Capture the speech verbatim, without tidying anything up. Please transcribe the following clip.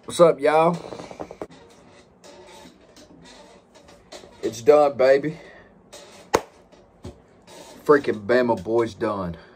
What's up, y'all? It's done, baby. Freaking Bama Boy's done.